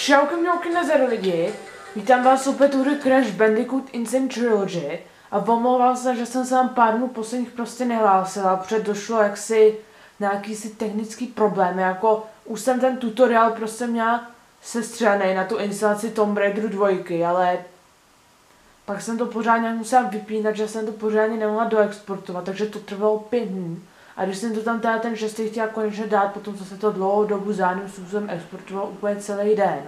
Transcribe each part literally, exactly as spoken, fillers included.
Čauky mňauky nazdar lidi, vítám vás opět u hry Crash Bandicoot Insane Trilogy a omlouvám se, že jsem se vám pár dnů posledních prostě nehlásila, protože došlo jaksi nějaký si technický problém, jako už jsem ten tutoriál prostě měla sestřelený na tu instalaci Tomb Raider dva, ale pak jsem to pořádně musela vypínat, že jsem to pořádně nemohla doexportovat, takže to trvalo pět dnů. A když jsem to tam teda ten šestý chtěla konečně dát, potom co se to dlouhou dobu zádným způsobem exportoval úplně celý den.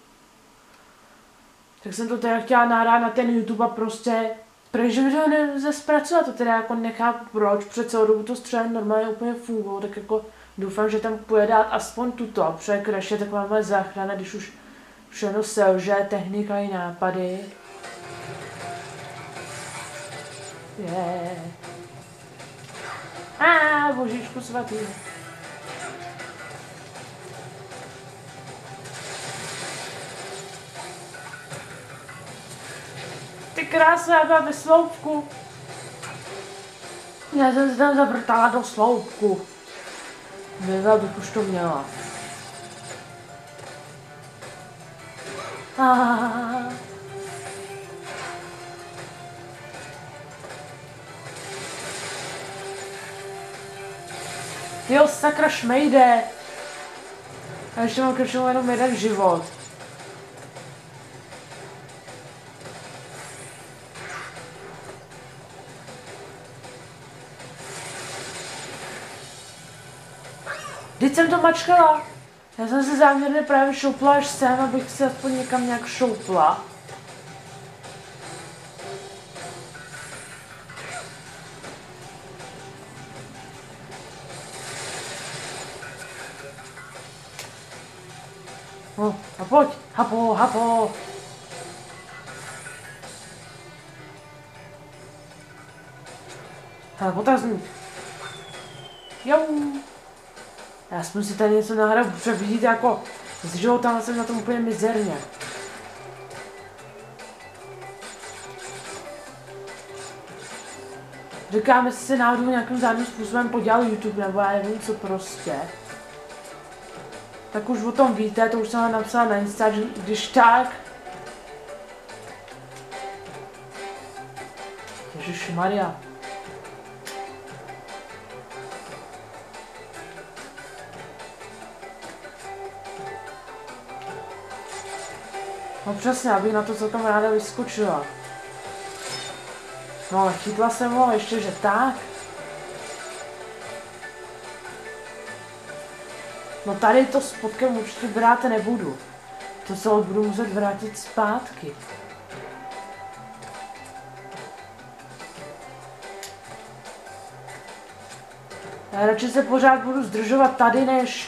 Tak jsem to teda chtěla nahrát na ten YouTube a prostě, protože video nelze zpracovat, to teda jako nechápu proč, před celou dobu to střelem normálně úplně fungovalo, tak jako doufám, že tam půjde dát aspoň tuto, protože Crash je taková moje záchrana, když už všechno selže, technika i nápady. Yeah. A božičku svatý. Ty krása, já byla ve sloupku. Já jsem se tam zavrtala do sloupku. Nevěděla bych už to měla. Ah. Jo, sakra, šmejde. A ještě mám krčnou jenom jeden život. Vždyť jsem to mačkala. Já jsem se záměrně právě šoupla až sem, abych se aspoň někam nějak šoupla. No, a pojď, hapo, hapo. Hele, potazný. Jau. Já jsem si tady něco nahrál, protože vidíte jako s životama jsem na tom úplně mizerně. Říkám, jestli se náhodou nějakým zásadním způsobem podělal YouTube, nebo já nevím co prostě. Tak už o tom víte, to už jsem vám napsala na Insta, že když tak. Ježišmarja. No přesně, abych na to celkem ráda vyskočila. No ale chytla jsem ho, ještě že tak. No tady to spodkem určitě brát nebudu. To se budu muset vrátit zpátky. Já radši se pořád budu zdržovat tady, než...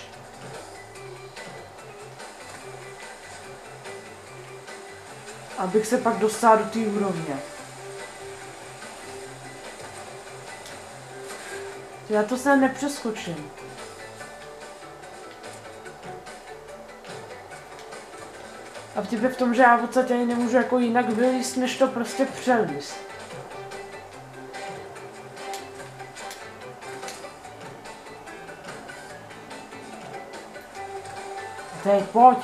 abych se pak dostal do té úrovně. Já to snad nepřeskočím. A vtip je v tom, že já v podstatě ani nemůžu jako jinak vylíst, než to prostě přelíst. Teď pojď.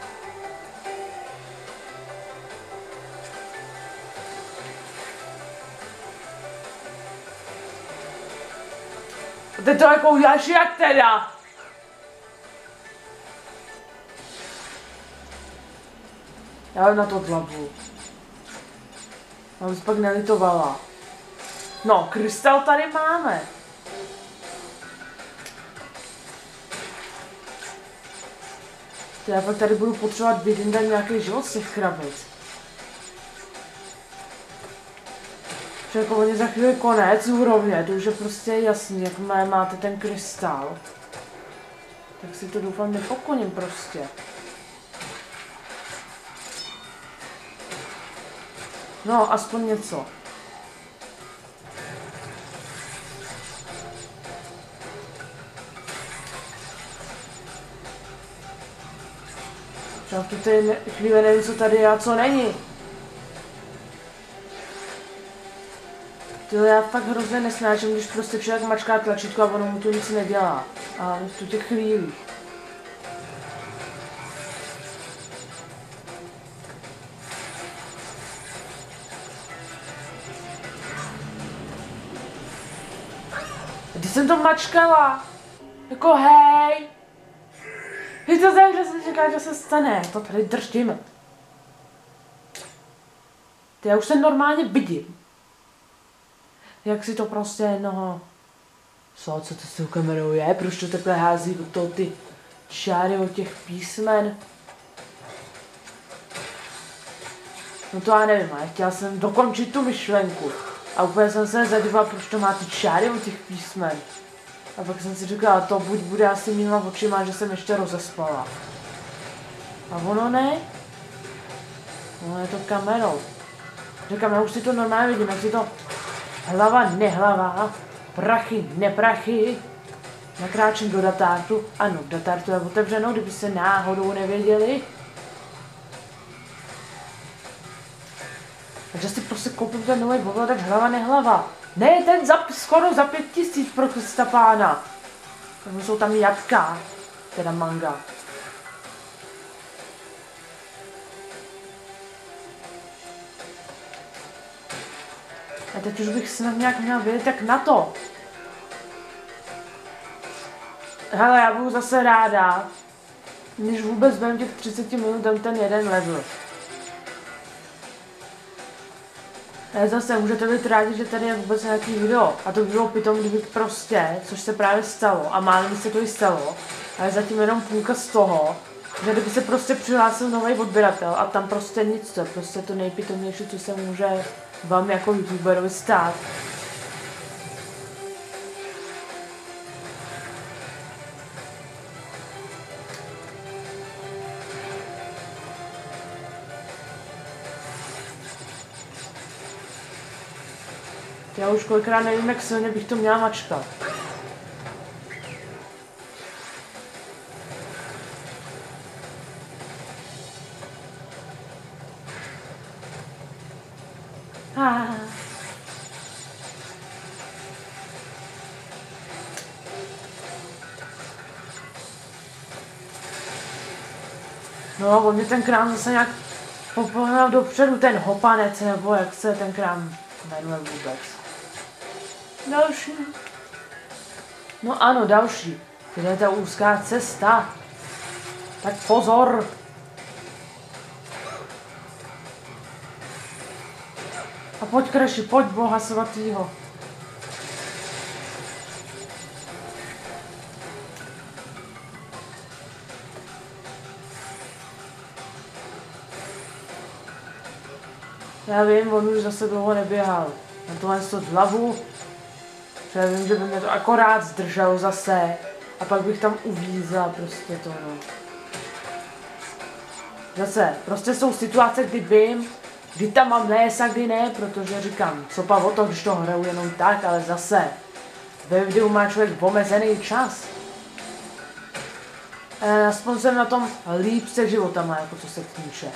A teď to jako uděláš jak teda? Já na to dlavu. Já bych pak nelitovala. No, krystal tady máme. Já pak tady budu potřebovat vydindat nějaký život z těch krabic. Protože jako oni za chvíli konec úrovně, to už je prostě jasný, jak máte ten krystal. Tak si to doufám nepokoním prostě. No, aspoň něco. Já v té chvíli nevím, co tady je a co není. Tyhle já fakt hrozně nesnáším, když prostě člověk mačká tlačítko a ono mu to nic nedělá. A v těch chvílích. jsem to mačkala. Jako hej. Je to tak, že jsem čekala, že se stane. To tady držím. Ty, já už se normálně vidím. Jak si to prostě, no... Co, co to s tou kamerou je? Proč to takhle hází od toho ty čáry od těch písmen? No to já nevím, ale chtěla jsem dokončit tu myšlenku. A úplně jsem se zadívala, proč to má ty čáry od těch písmen. A pak jsem si říkala, to buď bude asi mýma očima, že jsem ještě rozespala. A ono ne? No je to kamerou. Říkám, já už si to normálně vidím, jak si to hlava, nehlava, prachy, neprachy. Nakráčím do datártu. Ano, datártu je otevřenou, kdyby se náhodou nevěděli. Takže si prostě koupím ten nový ovladač hlava, nehlava. Ne, ten za, skoro za pět tisíc pro Krista pána. Takže jsou tam jatka, teda manga. A teď už bych snad nějak měl vědět, tak na to. Hele, já budu zase ráda, když vůbec během těch třicet minut dám ten jeden level. Ale zase můžete být rádi, že tady je vůbec nějaký video. A to by bylo pitom, kdybych prostě, což se právě stalo, a málem by se to i stalo, ale zatím jenom půlka z toho, že kdyby se prostě přihlásil nový odběratel a tam prostě nic, to je prostě to nejpitomnější, co se může vám jako youtuberovi stát. Já už kolikrát nevím, jak silně bych to měla mačkat. Ah. No, on mě ten krám zase nějak popohnal dopředu, ten hopanec, nebo jak se ten krám jmenuje vůbec. Další. No ano, další. Kde je ta úzká cesta? Tak pozor. A pojď, Kreši, pojď, boha svatýho. Já vím, on už zase dlouho neběhal. Na tohle to hlavu. Já vím, že by mě to akorát zdrželo zase. A pak bych tam uvízla prostě to, no. Zase, prostě jsou situace, kdy vím, kdy tam mám nést a kdy ne, protože říkám, co pa o to, když to hraju jenom tak, ale zase, ve videu má člověk omezený čas. E, aspoň jsem na tom líp se životama, jako co se týče.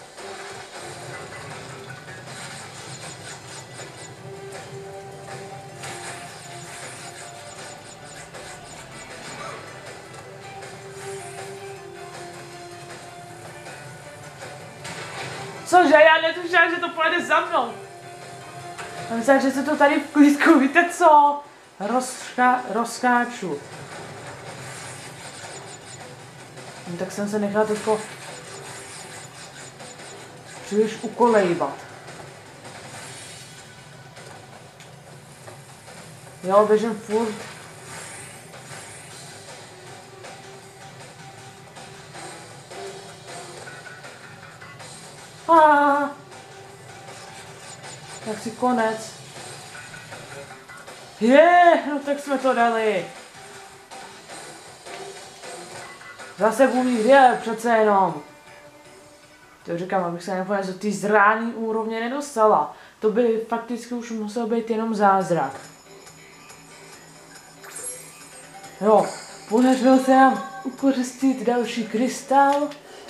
Cože, já netušila, že to pojede za mnou. Já myslím, že se to tady v klídku, víte co? Rozka, rozkáču. No, tak jsem se nechala teďko příliš ukolejvat. Jo, běžím furt. Ah, tak si konec. Je, yeah, no tak jsme to dali. Zase budu mít dvě, přece jenom. To říkám, abych se nepověděl, že ty zrání úrovně nedostala. To by fakticky už musel být jenom zázrak. Jo, podařilo se nám ukořistit další krystal.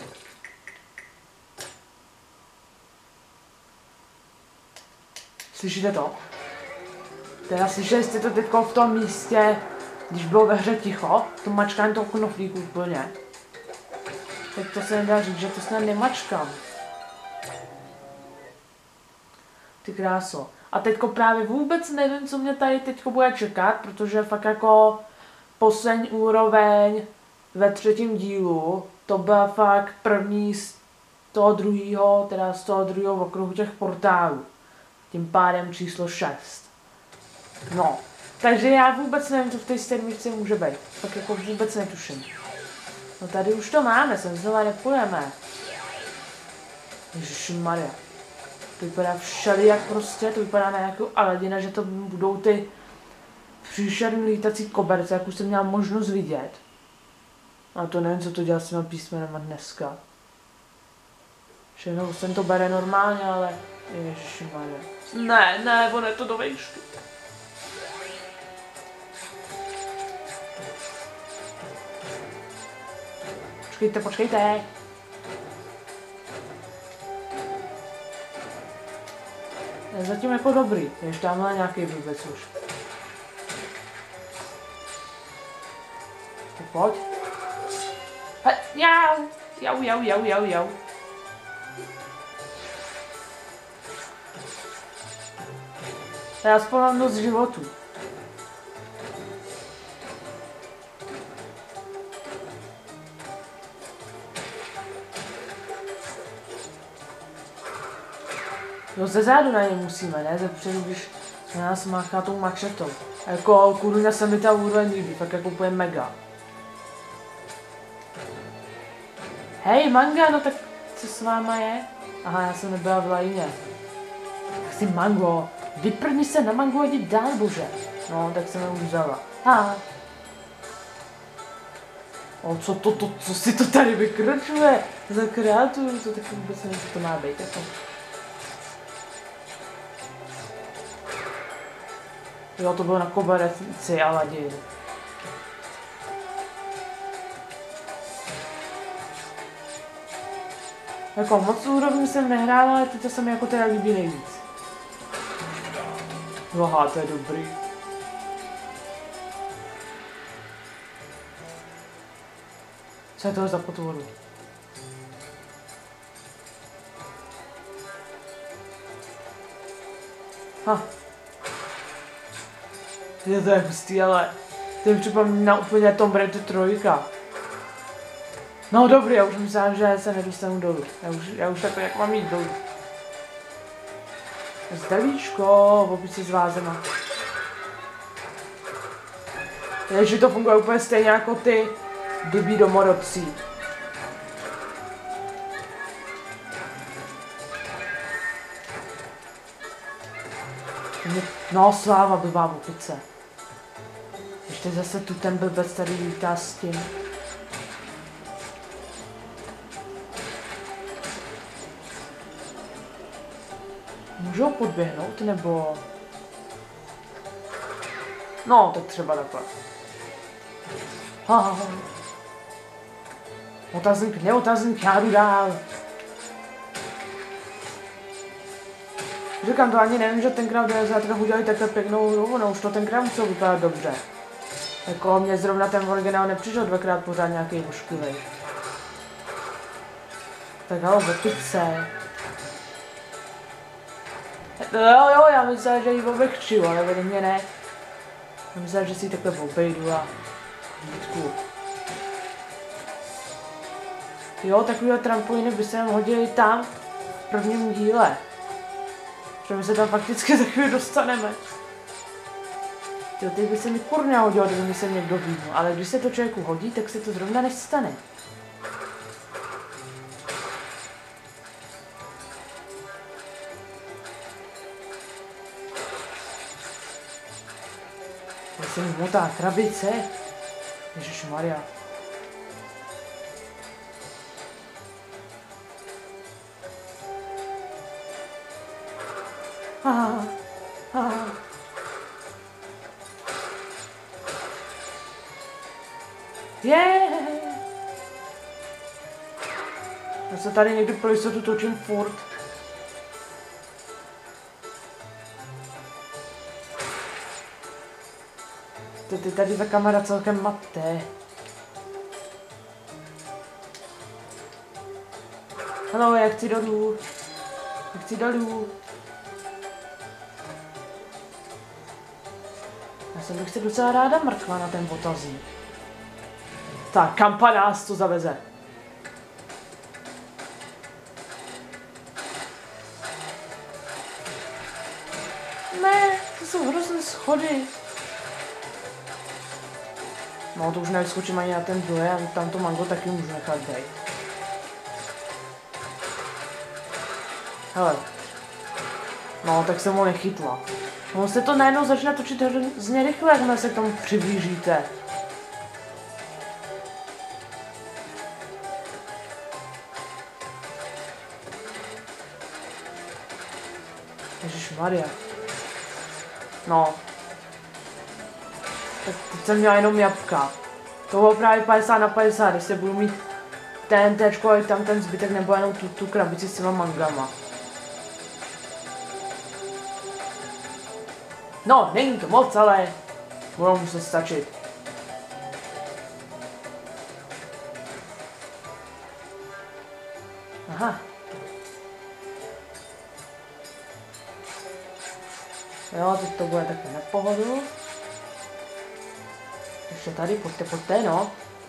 Slyšíte to? Teda slyšeli jste to teďko v tom místě, když bylo ve hře ticho, to mačkání toho knoflíku úplně. Tak to se nedá říct, že to snad nemačkám. Ty kráso. A teďko právě vůbec nevím, co mě tady teďko bude čekat, protože fakt jako poslední úroveň ve třetím dílu, to byla fakt první z toho druhého, teda z toho druhého okruhu těch portálů. Tím pádem číslo šest. No, takže já vůbec nevím, co v té sedmičce může být. Tak jako vůbec netuším. No tady už to máme, sem znova nepůjdeme. Ježišmarja. To vypadá všelijak prostě, to vypadá na nějakou Aladina, že to budou ty příšerný lítací koberce, jak už jsem měla možnost vidět. A to nevím, co to dělá s těma písmenama dneska. Všechno jsem to bere normálně, ale ježišmarja. Ne, ne, ono je to do vejšky. Počkejte, počkejte. Je zatím jako dobrý, ještě tamhle nějaký vůbec už. Tak pojď. He, jau, jau, jau, jau, jau, jau. Já aspoň mám dost životů. No ze zádu na ně musíme, ne? Ze předu, když na nás máchá tou mačetou. A jako kurňa se mi ta úroveň líbí, fakt jako úplně mega. Hej, manga, no tak co s váma je? Aha, já jsem nebyla v lajině. Chci mango. Vyprni se na mango a jdi dál, bože. No, tak jsem ho už vzala. Ha. O, co to, to, co si to tady vykročuje? Za kreaturu, to taky vůbec nevím, co to má být. Jako. Jo, to bylo na koberci Aladin. Jako moc úrovní jsem nehrála, ale tyto se mi jako teda líbí nejvíc. Aha, to je dobrý. Co je to za potvoru? Ha. Je to je hustý, ale to mi připomíná úplně Tomb Raider trojka. No dobrý, já už myslím, že se nedostanu dolů. Já už, já už takhle, jak mám jít dolů. Zdravíčko, opět si s vázema. Ježi, to funguje úplně stejně jako ty blbý domorodci. No, sláva, blbá opice. Ještě zase tu ten blbec tady lítá s tím. Můžou podběhnout, nebo... No, tak třeba takhle. Ha, ha, ha. Otazník, neotazník, já jdu dál. Říkám to, ani nevím, že tenkrát v zátkách udělali takhle pěknou hru, no už to tenkrát muselo vypadat dobře. Jako mě zrovna ten originál nepřišel dvakrát pořád nějaký ošklivý. Tak ale opice. Jo, jo, já myslím, že ji obechčiju, ale evidentně ne. Já myslím, že si ji takhle obejdu a vítku. Jo, takovýhle trampolíny by se nám hodili tam v prvním díle. Že my se tam fakticky za chvíli dostaneme. Jo, teď by se mi kurňa hodilo, kdyby mi se někdo výdnul, ale když se to člověku hodí, tak se to zrovna nestane. Já jsem motá krabice. Ježišmarja. Ah, ah. Yeah. Já se tady někdy pro jistotu točím furt. Ty, ty tady ta kamera celkem maté. Haló, já chci dolů. Já chci dolů. jsem bych si docela ráda mrkla na ten otazník. Tak, kam pa nás to zaveze? Ne, to jsou hrozné schody. No to už nevyskočím ani na ten druhý, a tam to mango taky můžu nechat být. Hele. No, tak jsem ho nechytla. No se to najednou začne točit hrozně rychle, jakmile se k tomu přiblížíte. Ježišmarja. No. Tak teď jsem měla jenom jabka. To bylo právě padesát na padesát, když se budu mít ten téčko a tam ten zbytek, nebo jenom tu, tu krabici s těma mangama. No, není to moc, ale budou muset stačit. Aha. Jo, teď to bude takhle na pohodu. Ještě tady, pojďte, pojďte, no.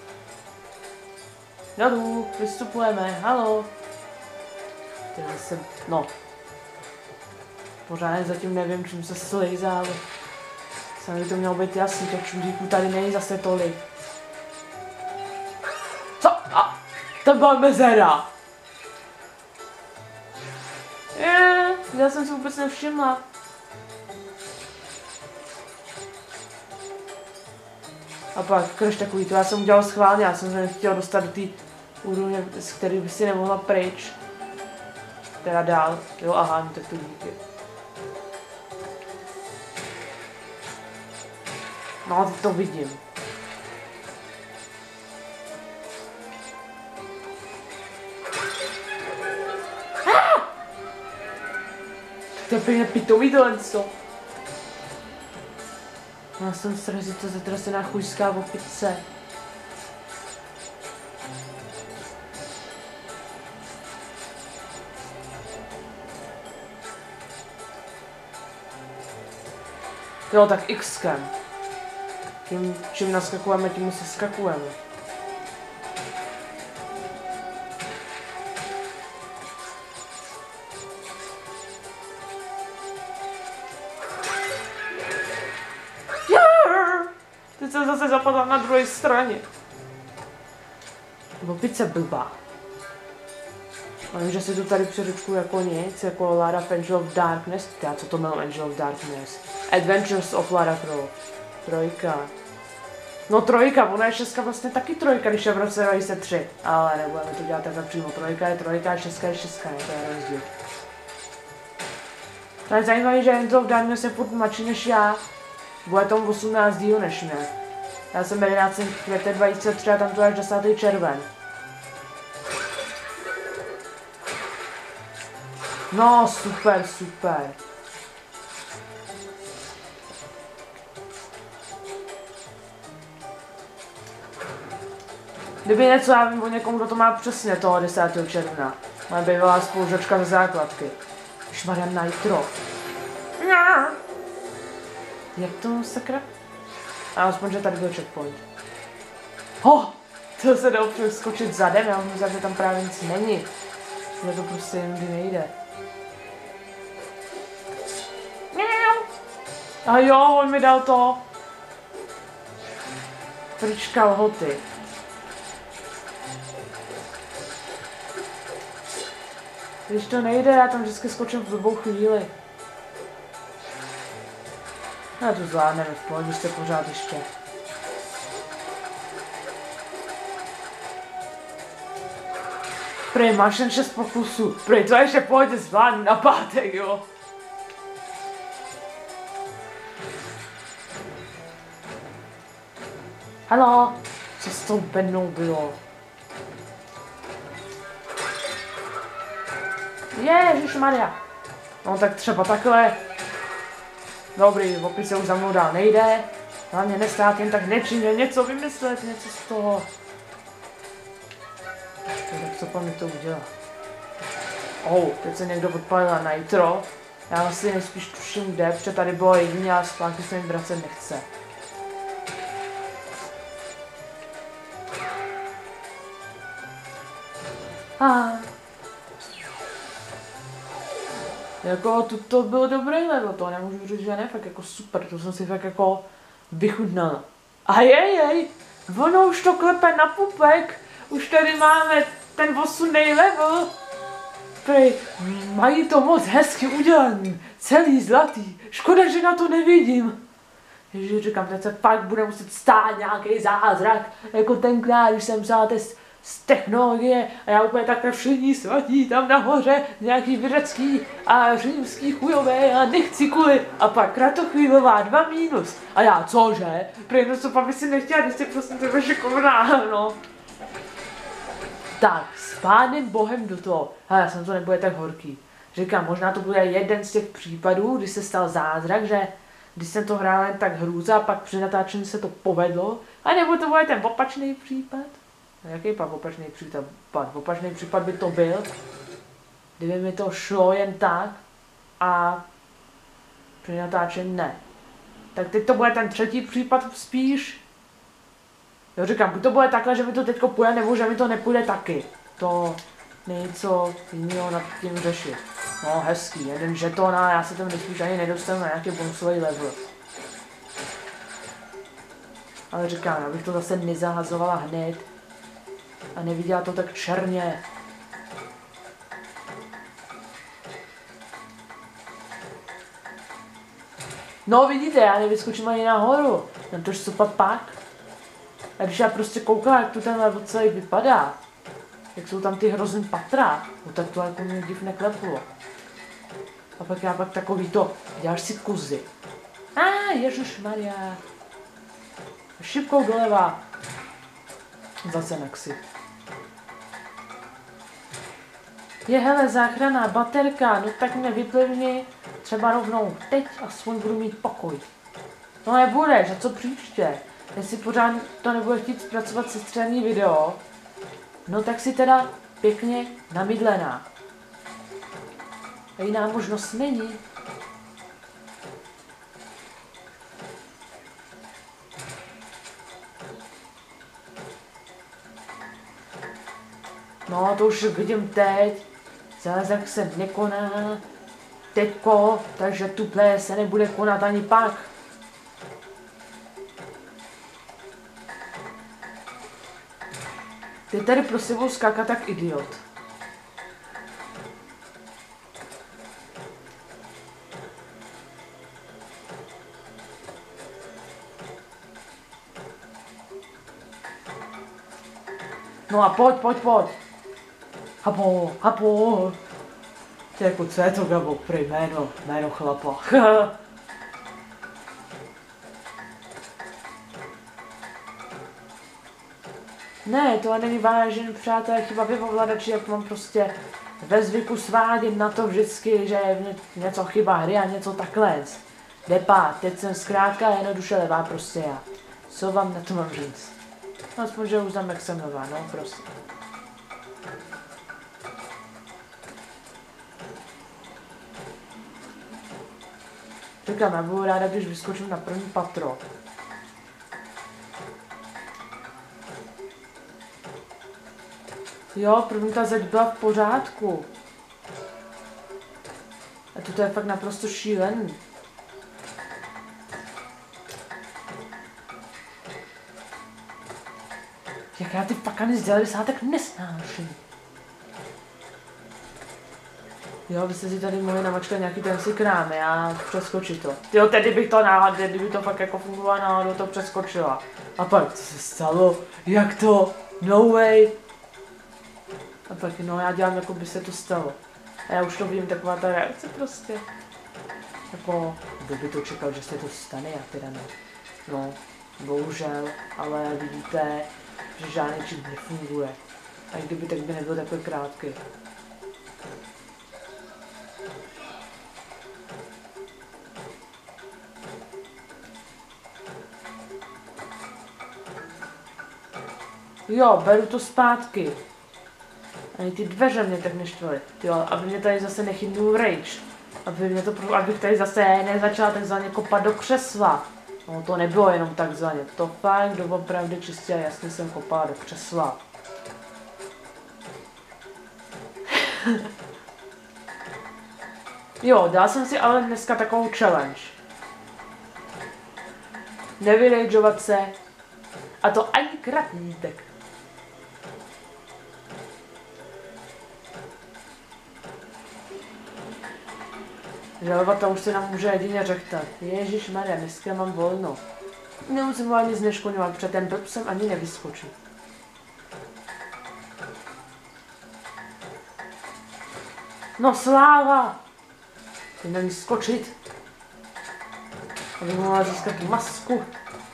Jdu, vystupujeme, halo. Teď zase, no. Pořádně zatím nevím, čím se slejzá, ale jsem by to mělo být jasný, těch čudíků tady není zase tolik. Co? A, to byla mezera. Je, já jsem si vůbec nevšimla. A pak krož takový, to já jsem udělal schválně, já jsem se nechtěl dostat do té úrovně, z který by si nemohla pryč. Teda dál, jo, aha, no tak to díky. No, teď to vidím. Ah! To je pěkně pitomý tohle, co? Já jsem srazí to zatrasená chujská opice. Jo, tak X-kem. Tím, čím naskakujeme, tím se skakujeme. Teď jsem zase zapadla na druhé straně. Opice blbá. A vím, že si to tady přeřečku jako nic, jako Lara Angel of Darkness. Já co to jmenuji Angel of Darkness? Adventures of Lara Croft. Trojka. No trojka, ona je šestka vlastně taky trojka, když je v roce dva tisíce tři. Ale nebudeme to dělat takhle přímo. Trojka je trojka a šestka je šestka, ne? To je rozdíl. To je zajímavé, že Angel of Darkness je furt mladší než já. Bude tomu osmnáct díl než mě. Já jsem jedenáctého května dva tisíce tři a tam to je až desátý červen. No, super, super. Kdyby něco, já vím o někomu, kdo to má přesně toho desátého června. Má bývalá spolužačka ze základky. Šmarja Nitro. Jak to sakra? A aspoň, že tady byl checkpoint. Ho! To se dá skočit zadem, já myslím, že tam právě nic není. Že to prostě jindy nejde. A jo, on mi dal to. Trička lhoty. Když to nejde, já tam vždycky skočím v blbou chvíli. Já to zvládneme, v pohodě jste pořád ještě. Prej, máš jen šest pokusů. Prej, to ještě v pohodě zvládnu na pátek, jo. Haló, co s tou bednou bylo? Ježišmarja. No tak třeba takhle. Dobrý, opice už za mnou dál nejde. Hlavně nestát jen tak nečinně, něco vymyslet, něco z toho. Tak co pan mi to udělá? Oh, teď se někdo odpalil na Nitro. Já vlastně nejspíš tuším kde, protože tady bylo jedině a zpátky se mi vracet nechce. A. Jako, to, to bylo dobré level, to nemůžu říct, že ne, fakt jako super, to jsem si fakt jako vychutnal. A jej, jej, ono už to klepe na pupek, už tady máme ten osmý level. Prej, mají to moc hezky udělaný, celý zlatý, škoda, že na to nevidím. Ježiš, říkám, teď se fakt bude muset stát nějaký zázrak, jako tenkrát, když jsem vzal test z technologie a já úplně takhle všichni svatí tam nahoře, nějaký vědecký a římský chujové a nechci kvůli. A pak kratochvílová dva mínus. A já, cože? Prej, no co pak by si nechtěla, když jsi prostě tebe šikovná, no. Tak, s pánem bohem do toho. Hele, jsem to nebude tak horký. Říkám, možná to bude jeden z těch případů, kdy se stal zázrak, že když jsem to hrál jen tak hrůza a pak při natáčení se to povedlo. A nebo to bude ten opačný případ? Jaký pak opačný případ? Opačný případ by to byl, kdyby mi to šlo jen tak a při natáčení ne. Tak teď to bude ten třetí případ spíš. Jo, říkám, buď to bude takhle, že mi to teďko půjde, nebo že mi to nepůjde taky. To něco jiného nad tím řešit. No, hezký, jeden žeton a já se tam nespíš ani nedostanu na nějaký bonusový level. Ale říkám, abych to zase nezahazovala hned a neviděla to tak černě. No vidíte, já nevyskočím ani nahoru, na to, co pak. A když já prostě koukám, jak tu ten level celý vypadá, jak jsou tam ty hrozný patra, no tak to jako mě div nekleplo. A pak já pak takový to, děláš si kuzy. A ah, ježišmarja. Šipkou doleva. Zase na ksi. Je hele, záchranná baterka, no tak mě vyplivni třeba rovnou teď, aspoň budu mít pokoj. No nebudeš, a co příště? Jestli pořád to nebude chtít zpracovat sestřelný video, no tak si teda pěkně namydlená. A jiná možnost není. No to už vidím teď. Zázrak se nekoná. Teďko, takže tuple se nebude konat ani pak. Ty tady pro sebou skákat tak idiot. No a pojď, pojď, pojď. Hapo, hapo. Ty jako, co je to, Gabo, prej jméno, jméno chlapa. Ne, to není vážen, přátelé, chyba v ovladači, jak mám prostě ve zvyku svádět na to vždycky, že je něco chyba hry a něco takhle. Depá, teď jsem zkrátka jednoduše levá prostě já. Co vám na to mám říct? Aspoň, že uznám, jak jsem nová, no prostě. Říkám, já budu ráda, když vyskočím na první patro. Jo, první ta zeď byla v pořádku. A toto je fakt naprosto šílený. Jak já ty pakany z devadesátek nesnáším. Jo, byste si tady mohli namačkat nějaký ten si krám, já přeskočit to. Jo, tedy bych to náhodně, kdyby to fakt jako fungovalo náhodou, to přeskočila. A pak, co se stalo? Jak to? No way. A pak, no já dělám, jako by se to stalo. A já už to vidím, taková ta reakce prostě. Jako, kdo by to čekal, že se to stane, já teda ne. No, bohužel, ale vidíte, že žádný čip nefunguje. A kdyby, tak by nebyl takový krátký. Jo, beru to zpátky. Ani ty dveře mě tak neštvaly. Jo, aby mě tady zase nechytnul rage. Aby mě to, abych tady zase nezačala takzvaně kopat do křesla. No to nebylo jenom takzvaně. To fakt doopravdy čistě a jasně jsem kopala do křesla. Jo, dal jsem si ale dneska takovou challenge. Nevyrageovat se. A to ani kratnítek. Žalobata už se nám může jedině řechtat. Ježišmarja, dneska mám volno. Nemusím ho ani zneškodňovat, protože ten blb sem ani nevyskočí. No sláva! Teď nevím skočit. Abych mohla získat tu masku.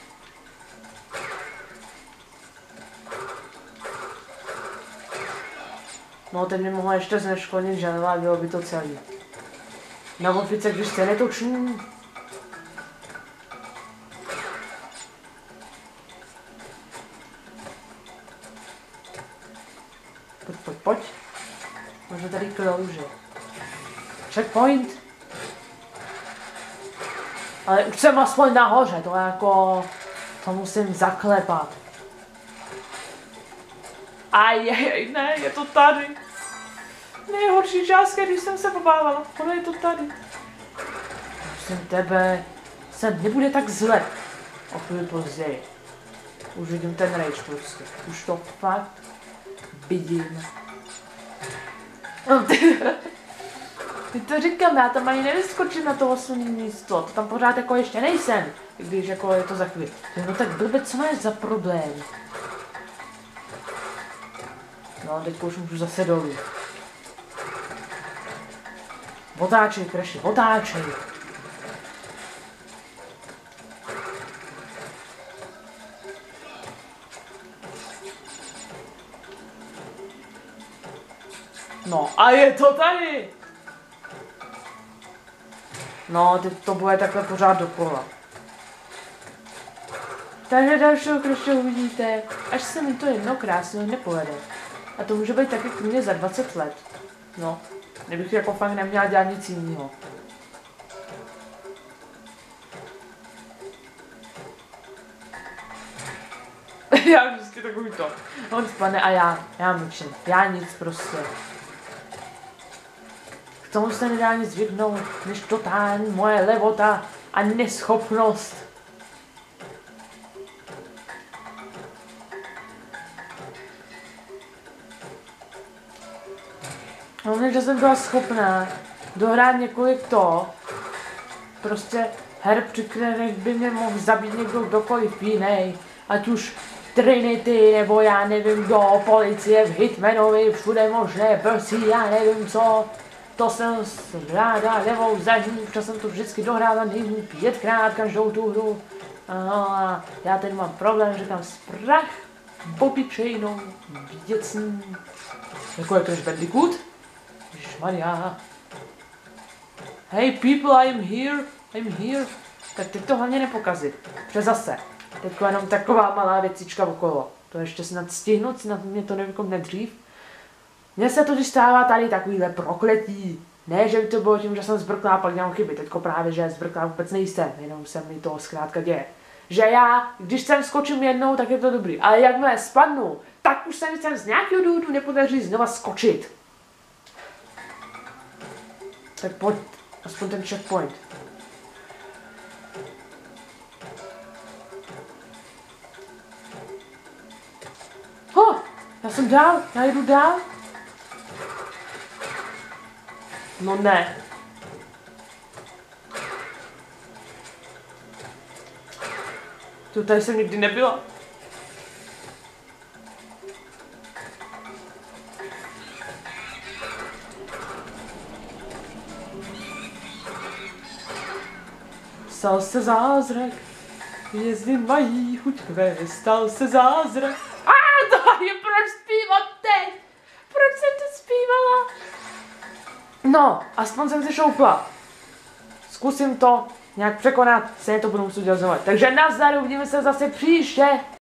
No teď mi mohla ještě zneškodnit želva, bylo by to celý. Na ofice, když se netočím. Pojď, pojď, pojď. Možná tady klouže. Checkpoint. Ale už jsem aspoň nahoře, to jako... To musím zaklepat. Ajej, ne, je to tady. Nejhorší částka, když jsem se pobávala. Ono je to tady. Prosím tebe, sem nebude tak zle. O chvíli později. Už vidím ten rage prostě. Už to fakt vidím. Teď to říkám, já tam ani nevyskočím na to osmý místo. To tam pořád jako ještě nejsem. I když jako je to za chvíli. No tak blbec, co máš za problém? No, teďko už můžu zase dolů. Otáčej, Crashi, otáčej. No a je to tady. No, teď to bude takhle pořád dokola. Takže dalšího Crashe uvidíte, až se mi to jedno krásně nepovede. A to může být taky klidně za dvacet let. No, kdybych jako fakt neměla dělat nic jiného. Já vždycky takový to. On spadne a já, já mlčím. Já nic prostě. K tomu se nedá nic vyhnout, než totální moje levota a neschopnost. No, že jsem byla schopná dohrát několik to, prostě her, při kterých by mě mohl zabít někdo kdokoliv jiný, ať už Trinity, nebo já nevím kdo, policie v Hitmanovi, všude možné prsí, já nevím co. To jsem ráda levou zadní, protože jsem to vždycky dohrála nejméně pětkrát každou tu hru. A já teď mám problém, že tam sprach obyčejnou věcní, jako je Crash Bandicoot. Ježišmarja. Hey people, I'm here, I'm here. Tak teď to hlavně nepokazit. Protože zase, teď jenom taková malá věcička okolo. To ještě snad stihnout, snad mě to nevykomne dřív. Mně se to stává tady takovýhle prokletí. Ne, že by to bylo tím, že jsem zbrklá, pak dělám chyby. Teďko právě, že zbrklá vůbec nejsem, jenom se mi to zkrátka děje. Že já, když sem skočím jednou, tak je to dobrý. Ale jakmile spadnu, tak už se mi sem z nějakého důvodu nepodaří znova skočit. Tak pojď, aspoň ten checkpoint. Ho, já jsem dál, já jdu dál. No ne. Tu tady jsem nikdy nebyla. Stal se zázrak, hvězdy mají chuť kvést, stal se zázrak. A to je proč zpívat teď? Proč jsem to zpívala? No, aspoň jsem se šoupla. Zkusím to nějak překonat, se to budu muset dělat znovu. Takže nazdar, uvidíme se zase příště.